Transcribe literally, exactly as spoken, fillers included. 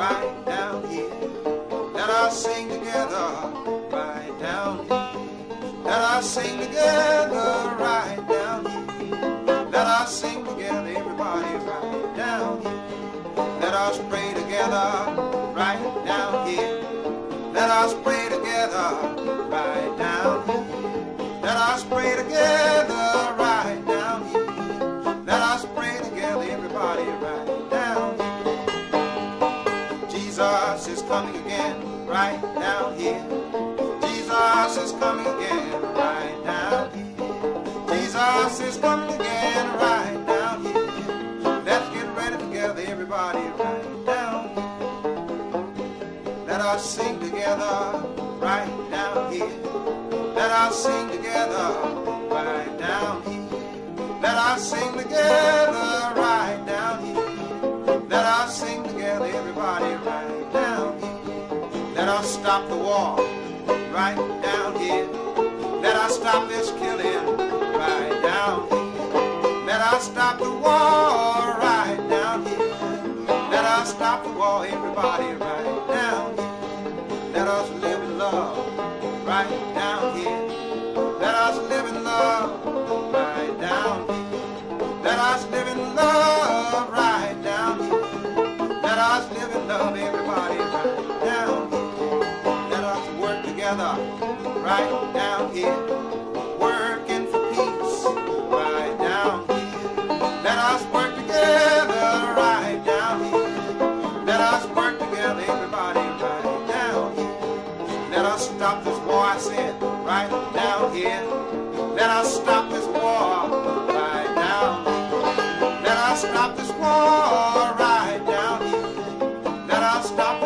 right down here. Let us sing together right down here. Let us sing together right down here. Let us sing together, everybody, right down here. Let us pray together right down here. Let us pray together right down here. Let us pray together right down here. Let us pray together, everybody, right down here. Jesus is coming again right down here. Jesus is coming again right down here. Jesus is coming again right down here. Let's get ready together, everybody, right down here. Let us sing together right down here. Let us sing together right down here. Let us sing together right down here. Let us sing together, everybody, right down here. Let us stop the war right down here. Let us stop this killing right down here. Let us stop the war right down here. Let us stop the war, everybody, right down here. Let us live in love right down here. Let us live in love right down here. Let us live in love right down here. Let us live in love, everybody, right down here. Let us work together right down here. Working for peace right down here. Let us work together right down here. Let us work together, everybody, right down here. Let us stop this war, I said, right down here. Let us stop this war right down here. Let us stop this war right down here. Let us stop